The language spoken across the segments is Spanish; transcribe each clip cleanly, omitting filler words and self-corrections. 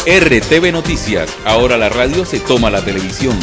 RTV Noticias, ahora la radio se toma la televisión.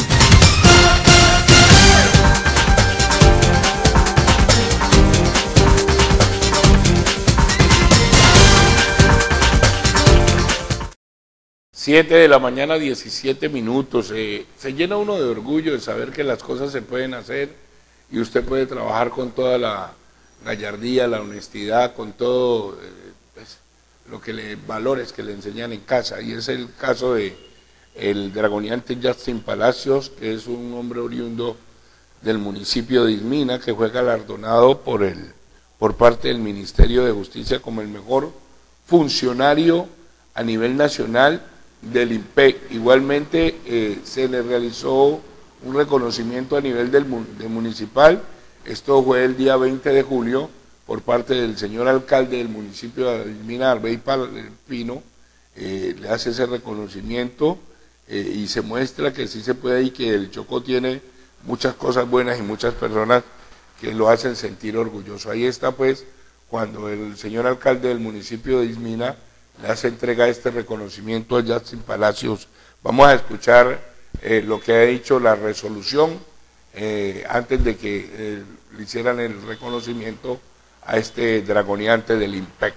Siete de la mañana, 17 minutos. Se llena uno de orgullo de saber que las cosas se pueden hacer y usted puede trabajar con toda la gallardía, la honestidad, con todo valores que le enseñan en casa. Y es el caso de el dragoneante Justin Palacios, que es un hombre oriundo del municipio de Ismina, que fue galardonado por parte del Ministerio de Justicia como el mejor funcionario a nivel nacional del IMPEC. Igualmente se le realizó un reconocimiento a nivel del municipal. Esto fue el día 20 de julio por parte del señor alcalde del municipio de Ismina, Arbey Pino. Le hace ese reconocimiento y se muestra que sí se puede y que el Chocó tiene muchas cosas buenas y muchas personas que lo hacen sentir orgulloso. Ahí está pues cuando el señor alcalde del municipio de Ismina le hace entrega este reconocimiento a Justin Palacios. Vamos a escuchar lo que ha dicho la resolución antes de que le hicieran el reconocimiento a este dragoneante del IMPEC.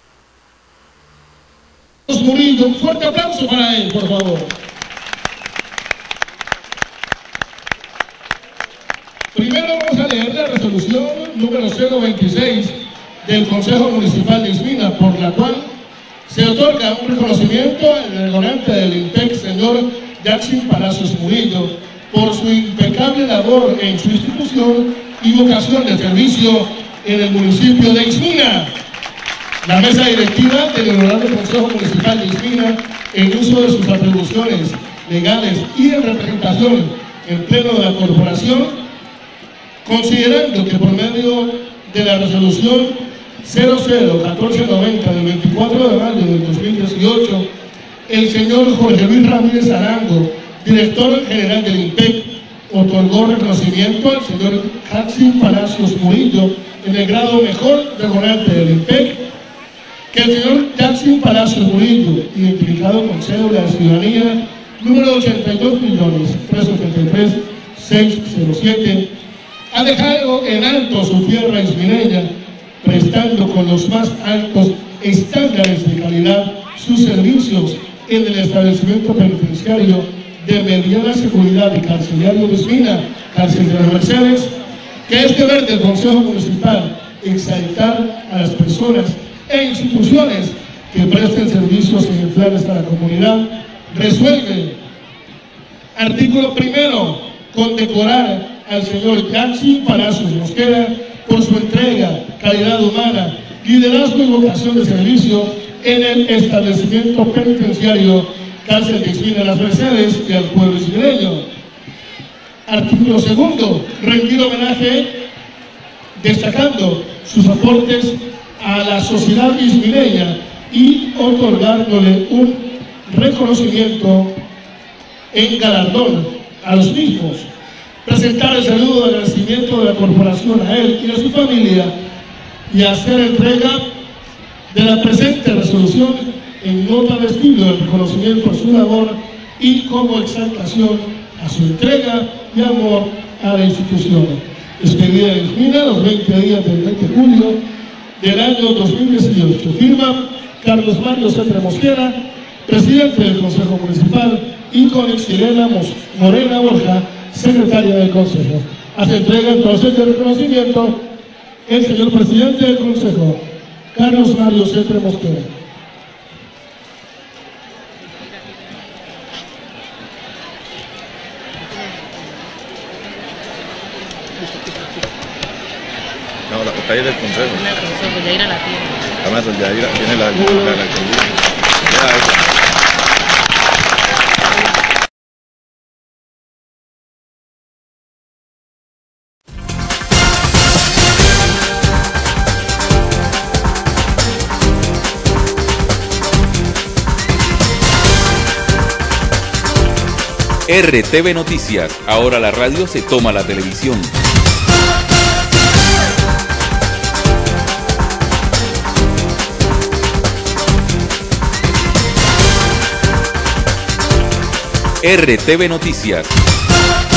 Murillo, un fuerte aplauso para él, por favor. Primero vamos a leer la resolución número 026 del Consejo Municipal de Ismina, por la cual se otorga un reconocimiento al dragoneante del IMPEC, señor Justin Palacios Murillo, por su impecable labor en su institución y vocación de servicio en el municipio de Ismina. La mesa directiva del Honorable Consejo Municipal de Ismina, en uso de sus atribuciones legales y en representación en pleno de la corporación, considerando que por medio de la resolución 00-1490 del 24 de mayo del 2018, el señor Jorge Luis Ramírez Arango, director general del IMPEC, otorgó reconocimiento al señor Justin Palacios Murillo en el grado mejor dragoneante del IMPEC, que el señor Justin Palacios Murillo, identificado con cédula de ciudadanía número 82.383.607, ha dejado en alto su tierra ismineña, prestando con los más altos estándares de calidad sus servicios en el establecimiento penitenciario de mediana seguridad y carcelario de Ismina, cárcel de las Mercedes, que es deber del Consejo Municipal exaltar a las personas e instituciones que presten servicios ejemplares a la comunidad. Resuelve, artículo primero, condecorar al señor Justin Palacios Mosquera por su entrega, calidad humana, liderazgo y vocación de servicio en el establecimiento penitenciario cárcel de Ismina Las Mercedes y al pueblo ismeño. Artículo segundo, rendir homenaje destacando sus aportes a la sociedad ismineña y otorgándole un reconocimiento en galardón a los mismos. Presentar el saludo de agradecimiento de la corporación a él y a su familia y hacer entrega de la presente resolución en nota de estilo del reconocimiento a su labor y como exaltación a su entrega y amor a la institución. Expedida en Ismina los 20 días del 20 de julio del año 2018. Firma Carlos Mario Cetre Mosquera, presidente del Consejo Municipal, y con Exilena Morena Borja, secretaria del Consejo. Hace entrega entonces de reconocimiento el señor presidente del Consejo, Carlos Mario Cetre Mosquera. No, la calle del Consejo. El Consejo, ya ir a la tienda. Además, ya viene la RTV Noticias, ahora la radio se toma la televisión. RTV Noticias.